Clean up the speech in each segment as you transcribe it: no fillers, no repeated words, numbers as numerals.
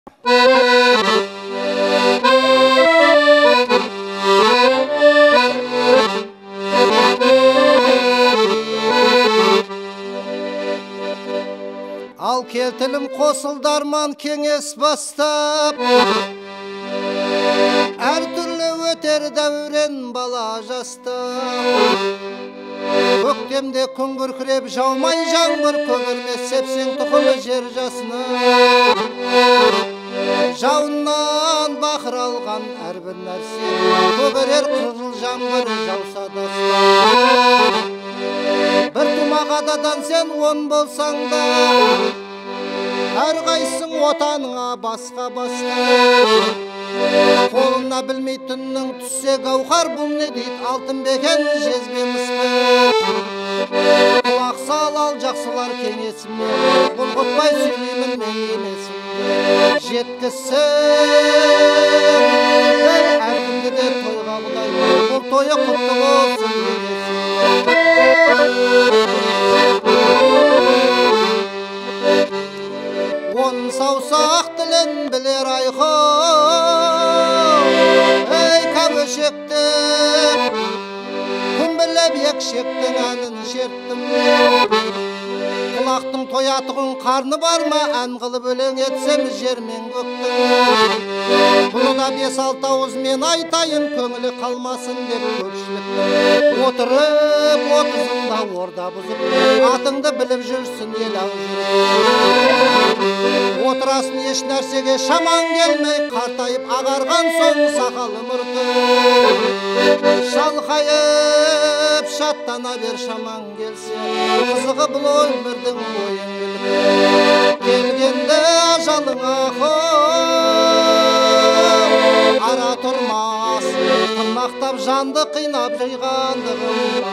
Ал келтілім қосылдарман кеңес бастап, әр түрлі өтер дәурен бала жаста. Көктемде күн күркіреп жаумай жаңбыр көгермес, сепсең тұқылы жер жасына. Жауыннан бақыр алған әрбір нәрсе, көгерер қызыл жаңбыр жауса да. Бір тумақ атадан сен он болсаң да, әрқайсың отаныңа басқа-басқа. Қолына білмей түннің түссе гауһар, бұл не дейді, алтын бекен жезбе мысқыл. Құлақ сал ал жақсылар кеңесіме, бұлғытпай сөйлеймін мен емесімді. Жеткізсін әркімді де тойға құдай, бұл тойы құтты болсын дегесін. Он саусақ тілін білер айқын, ей кәбішекті, күн біліп екшектің әнін шерттім. Құлақтың тоятығын қарны бар ма, ән қылып өлең етсем жер мен көктің. Бұны да 5-6 ауыз мен айтайын, көңілі қалмасын деп көпшіліктің. Отырып отызында орда бұзып, атыңды біліп жүрсін ел ау жүріп. Отырасын еш нәрсеге шаман келмей, қартайып ағарған соң сақалы мұрты. Шалқайып шаттана бер шаман келсе, қызығы бұл өмірдің ойын біліп. Келгенде ажалыңа ара тұрмас, тырнақтап жанды қинап жиғандығым.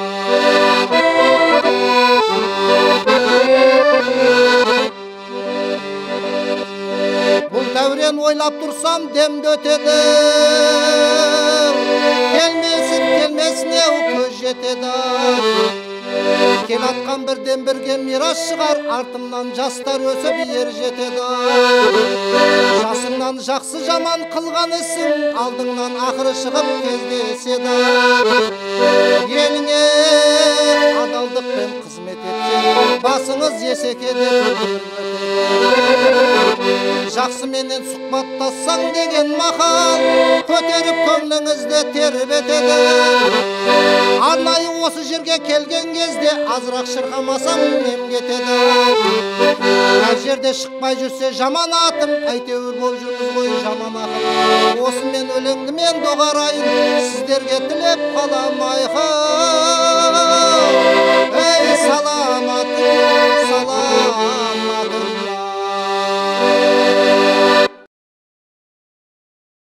Бұл дәурен ойлап тұрсам демді өтеді, келмесіне көз жетеді. Кел атқан бірден бірге мирас шығар, артымнан жастар өсіп ер жетеді. Жасыңнан жақсы жаман қылған ісің, алдыңнан ақыры шығып кездеседі. Еліңе адалдықпен қызмет етсең, басыңыз есеке деп жақсы менен сұхбаттассаң деген мақал, көтеріп көңліңізді тербетеді. Арнайы осы жерге келген кезде азырақ шырқамасам нем кетеді. Әр жерде шықпай жүрсе жаман атым, әйтеуір болып жүрміз ғой жаман ақым. Осымен өлеңді мен доғарайын, сіздерге тілеп қалам айқын.